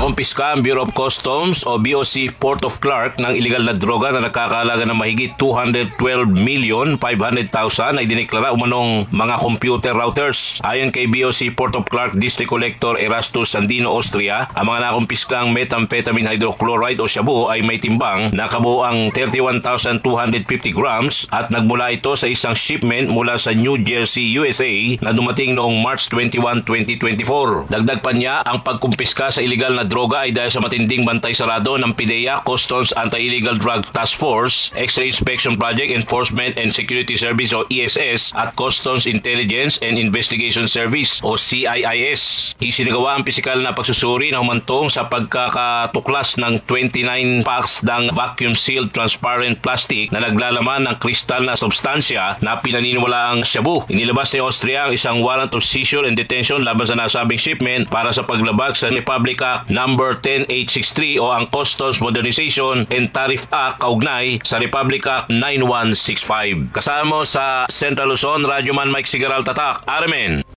Nakumpiska ang Bureau of Customs o BOC Port of Clark ng illegal na droga na nakakahalaga ng mahigit 212,500,000 ay dineklara umanong mga computer routers. Ayon kay BOC Port of Clark District Collector Erastus Sandino, Austria, ang mga nakumpiskang methamphetamine hydrochloride o shabu ay may timbang na kabuuang 31,250 grams at nagmula ito sa isang shipment mula sa New Jersey, USA na dumating noong March 21, 2024. Dagdag pa niya, ang pagkumpiska sa illegal na droga ay dahil sa matinding bantay sarado ng PIDEA, Customs Anti-Illegal Drug Task Force, X-Ray Inspection Project Enforcement and Security Service o ESS at Customs Intelligence and Investigation Service o CIIS. Isinagawa ang pisikal na pagsusuri na humantong sa pagkakatuklas ng 29 packs ng vacuum-sealed transparent plastic na naglalaman ng kristal na substansya na pinaniniwalaang shabu. Inilabas ni Austria ang isang warrant of seizure and detention laban sa nasabing shipment para sa paglabag sa Republic Act No. 10863 o ang Customs Modernization and Tariff Act kaugnay sa Republic Act 9165. Kasama sa Central Luzon, Radyoman Mike Sigaral Tatak, Armen.